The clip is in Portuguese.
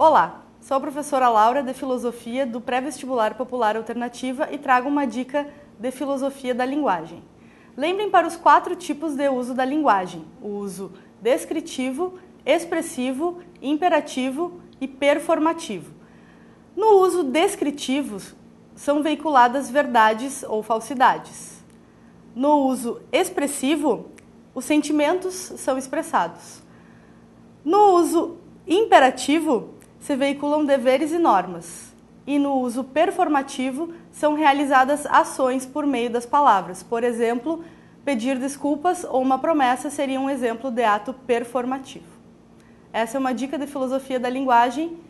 Olá, sou a professora Laura de Filosofia do Pré-Vestibular Popular Alternativa e trago uma dica de filosofia da linguagem. Lembrem para os 4 tipos de uso da linguagem: o uso descritivo, expressivo, imperativo e performativo. No uso descritivo, são veiculadas verdades ou falsidades. No uso expressivo, os sentimentos são expressados. No uso imperativo, se veiculam deveres e normas. E no uso performativo, são realizadas ações por meio das palavras. Por exemplo, pedir desculpas ou uma promessa seria um exemplo de ato performativo. Essa é uma dica de filosofia da linguagem